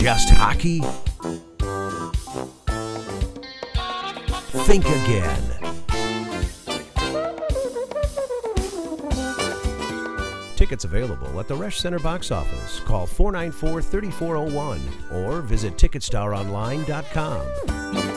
just hockey? Think again. Tickets available at the Resch Center box office. Call 494-3401 or visit TicketStarOnline.com.